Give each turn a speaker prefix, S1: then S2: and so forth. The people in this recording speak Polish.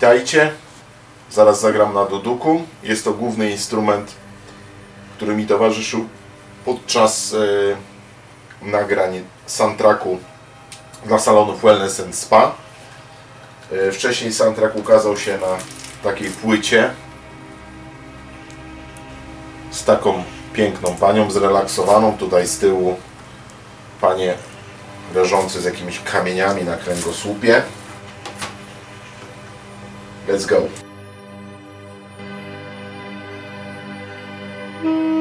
S1: Witajcie. Zaraz zagram na duduku. Jest to główny instrument, który mi towarzyszył podczas nagrań soundtracku dla salonów Wellness and Spa. Wcześniej soundtrack ukazał się na takiej płycie z taką piękną panią, zrelaksowaną. Tutaj z tyłu panie leżące z jakimiś kamieniami na kręgosłupie. Let's go.